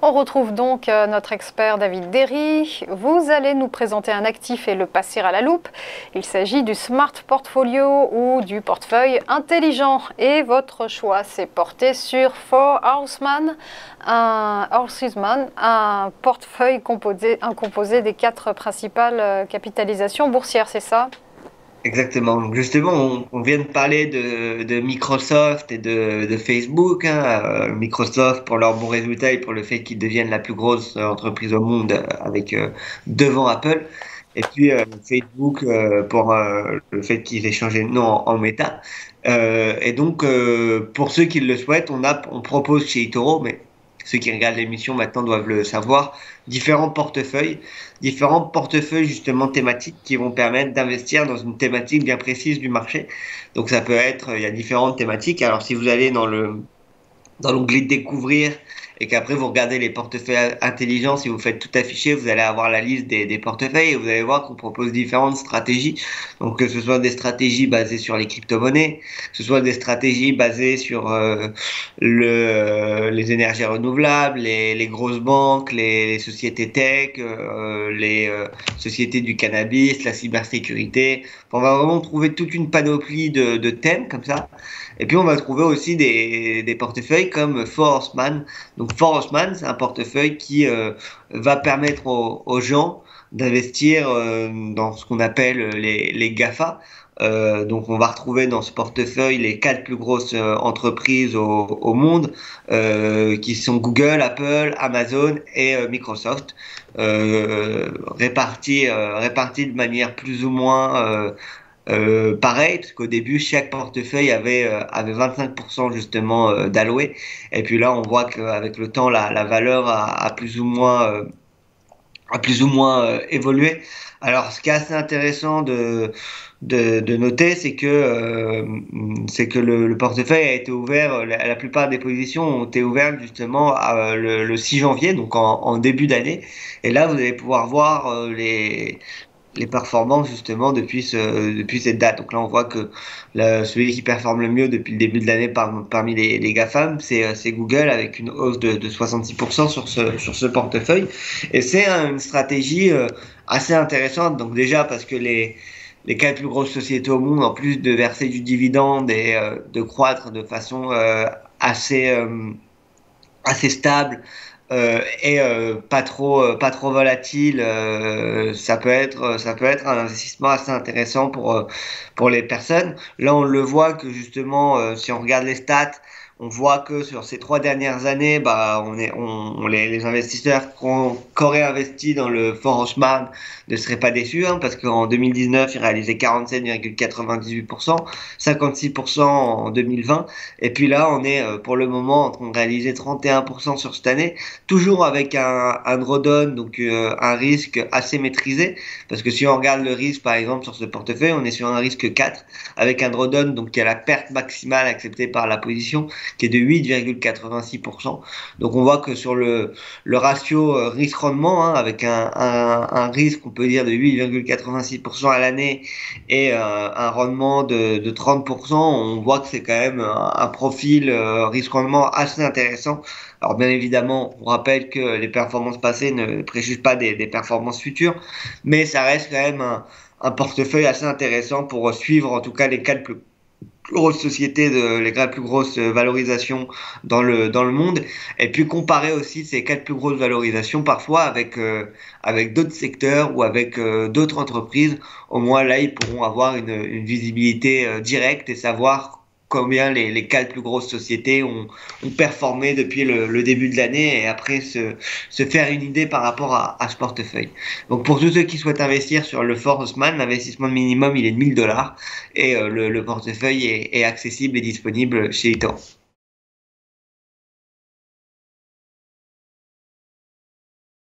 On retrouve donc notre expert David Derry. Vous allez nous présenter un actif et le passer à la loupe. Il s'agit du Smart Portfolio ou du portefeuille intelligent. Et votre choix s'est porté sur Four Horsemen, un portefeuille composé des 4 principales capitalisations boursières, c'est ça? Exactement. Donc justement, on vient de parler de Microsoft et de Facebook, hein. Microsoft pour leurs bons résultats et pour le fait qu'ils deviennent la plus grosse entreprise au monde avec devant Apple. Et puis Facebook pour le fait qu'ils aient changé de nom en Meta. Et donc pour ceux qui le souhaitent, on propose chez eToro, mais ceux qui regardent l'émission maintenant doivent le savoir, différents portefeuilles justement thématiques qui vont permettre d'investir dans une thématique bien précise du marché. Donc ça peut être, il y a différentes thématiques. Alors si vous allez dans l'onglet découvrir et qu'après vous regardez les portefeuilles intelligents, si vous faites tout afficher, vous allez avoir la liste des portefeuilles et vous allez voir qu'on propose différentes stratégies. Donc que ce soit des stratégies basées sur les crypto-monnaies, que ce soit des stratégies basées sur les énergies renouvelables, les grosses banques, les sociétés tech, les sociétés du cannabis, la cybersécurité. On va vraiment trouver toute une panoplie de thèmes comme ça. Et puis on va trouver aussi des portefeuilles comme Forestman. Donc Forestman, c'est un portefeuille qui va permettre aux gens d'investir dans ce qu'on appelle les GAFA. Donc on va retrouver dans ce portefeuille les 4 plus grosses entreprises au monde, qui sont Google, Apple, Amazon et Microsoft, réparties de manière plus ou moins pareil, parce qu'au début, chaque portefeuille avait 25% justement d'alloué. Et puis là, on voit qu'avec le temps, la valeur a plus ou moins évolué. Alors, ce qui est assez intéressant de noter, c'est que le portefeuille a été ouvert, la plupart des positions ont été ouvertes justement le 6 janvier, donc en début d'année. Et là, vous allez pouvoir voir les performances justement depuis cette date. Donc là, on voit que celui qui performe le mieux depuis le début de l'année parmi les GAFAM, c'est Google avec une hausse de 66% sur ce portefeuille. Et c'est une stratégie assez intéressante. Donc déjà parce que les 4 plus grosses sociétés au monde, en plus de verser du dividende et de croître de façon assez stable, et pas trop volatile, ça peut être un investissement assez intéressant pour les personnes. Là, on le voit que justement, si on regarde les stats, on voit que sur ces 3 dernières années, bah, les investisseurs qui auraient investi dans le Forostman ne seraient pas déçus, hein, parce qu'en 2019, ils réalisaient 47,98%, 56% en 2020, et puis là, on est pour le moment en train de réaliser 31% sur cette année, toujours avec un drawdown, donc un risque assez maîtrisé, parce que si on regarde le risque, par exemple, sur ce portefeuille, on est sur un risque 4, avec un drawdown, donc qui a la perte maximale acceptée par la position, qui est de 8,86%. Donc on voit que sur le ratio risque-rendement, hein, avec un risque, on peut dire, de 8,86% à l'année et un rendement de 30%, on voit que c'est quand même un profil risque-rendement assez intéressant. Alors bien évidemment, on rappelle que les performances passées ne préjugent pas des performances futures, mais ça reste quand même un portefeuille assez intéressant pour suivre en tout cas les 4 plus grosses sociétés, les 4 plus grosses valorisations dans le monde, et puis comparer aussi ces 4 plus grosses valorisations parfois avec d'autres secteurs ou avec d'autres entreprises. Au moins là, ils pourront avoir une visibilité directe et savoir combien les 4 plus grosses sociétés ont performé depuis le début de l'année et après se faire une idée par rapport à ce portefeuille. Donc pour tous ceux qui souhaitent investir sur le Forestman, l'investissement minimum il est de 1000 $ et le portefeuille est accessible et disponible chez Etor.